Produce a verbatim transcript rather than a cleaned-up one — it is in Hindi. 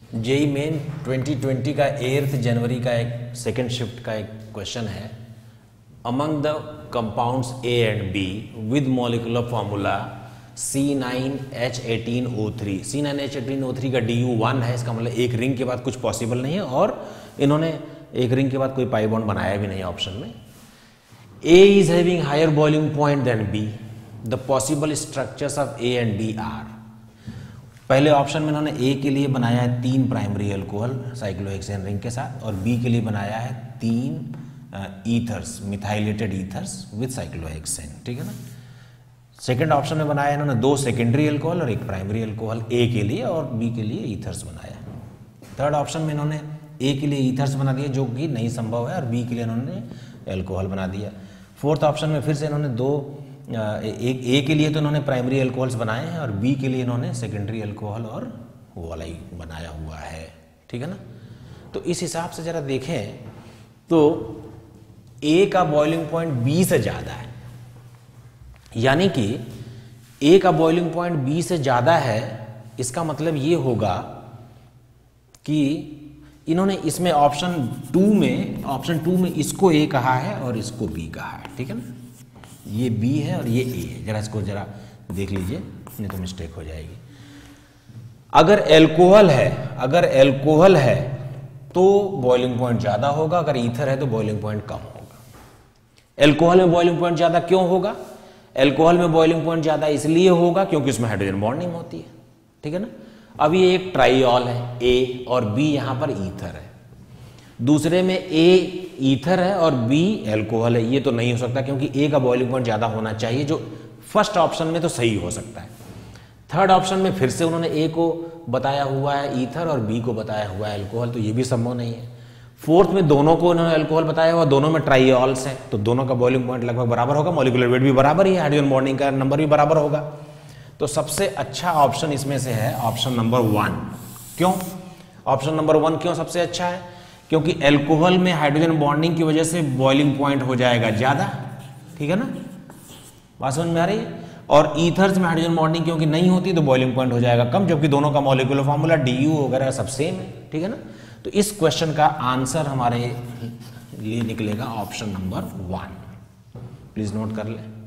जेई मेन ट्वेंटी ट्वेंटी का एट्थ जनवरी का एक सेकेंड शिफ्ट का एक क्वेश्चन है। Among the compounds A and B with molecular formula C nine H eighteen O three, C nine H eighteen O three का डी यू वन है। इसका मतलब एक रिंग के बाद कुछ पॉसिबल नहीं है और इन्होंने एक रिंग के बाद कोई पाई बॉन्ड बनाया भी नहीं ऑप्शन में। A is having higher boiling point than B, the possible structures of A and B are. पहले ऑप्शन में इन्होंने ए के लिए बनाया है तीन प्राइमरी अल्कोहल साइक्लोहेक्सेन रिंग के साथ और बी के लिए बनाया है तीन ethers methylated ethers with cyclohexane, ठीक है ना। सेकंड ऑप्शन में बनाया इन्होंने दो सेकेंडरी अल्कोहल और एक प्राइमरी अल्कोहल ए के लिए और बी के लिए ईथर्स बनाया। थर्ड ऑप्शन में इन्होंने ए के लिए ईथर्स बना दिया जो कि नहीं संभव है और बी के लिए इन्होंने अल्कोहल बना दिया। फोर्थ ऑप्शन में फिर से इन्होंने दो एक ए के लिए तो इन्होंने प्राइमरी अल्कोहल्स बनाए हैं और बी के लिए इन्होंने सेकेंडरी अल्कोहल और वो वाला ही बनाया हुआ है, ठीक है ना। तो इस हिसाब से जरा देखें तो ए का बॉइलिंग पॉइंट बी से ज़्यादा है, यानी कि ए का बॉइलिंग पॉइंट बी से ज़्यादा है। इसका मतलब ये होगा कि इन्होंने इसमें ऑप्शन टू में ऑप्शन टू में इसको ए कहा है और इसको बी कहा है, ठीक है ना। ये बी है और ये ए है, जरा इसको जरा देख लीजिए नहीं तो मिस्टेक हो जाएगी। अगर एल्कोहल है अगर एल्कोहल है तो बॉइलिंग पॉइंट ज्यादा होगा, अगर ईथर है तो बॉइलिंग पॉइंट कम होगा। एल्कोहल में बॉइलिंग पॉइंट ज्यादा क्यों होगा? एल्कोहल में बॉइलिंग पॉइंट ज्यादा इसलिए होगा क्योंकि इसमें हाइड्रोजन बॉन्डिंग होती है, ठीक है ना। अब ये एक ट्राइऑल है ए और बी यहां पर ईथर है, दूसरे में ए ईथर है और बी एल्कोहल है। ये तो नहीं हो सकता क्योंकि ए का बॉइलिंग पॉइंट ज्यादा होना चाहिए, जो फर्स्ट ऑप्शन में तो सही हो सकता है। थर्ड ऑप्शन में फिर से उन्होंने ए को बताया हुआ है ईथर और बी को बताया हुआ है एल्कोहल, तो ये भी संभव नहीं है। फोर्थ में दोनों को उन्होंने एल्कोहल बताया हुआ, दोनों में ट्राइऑल्स है तो दोनों का बॉइलिंग पॉइंट लगभग बराबर होगा, मॉलिक्यूलर वेट भी बराबर ही है, हाइड्रोजन बॉन्डिंग का नंबर भी बराबर होगा। तो सबसे अच्छा ऑप्शन इसमें से है ऑप्शन नंबर वन। क्यों ऑप्शन नंबर वन क्यों सबसे अच्छा है? क्योंकि एल्कोहल में हाइड्रोजन बॉन्डिंग की वजह से बॉइलिंग पॉइंट हो जाएगा ज्यादा, ठीक है ना, बात समझ में आ रही है। और ईथर्स में हाइड्रोजन बॉन्डिंग क्योंकि नहीं होती तो बॉइलिंग पॉइंट हो जाएगा कम, जबकि दोनों का मॉलिक्यूलर फॉर्मूला डी यू वगैरह सब सेम है, ठीक है ना। तो इस क्वेश्चन का आंसर हमारे लिए निकलेगा option number one. Please note कर ले।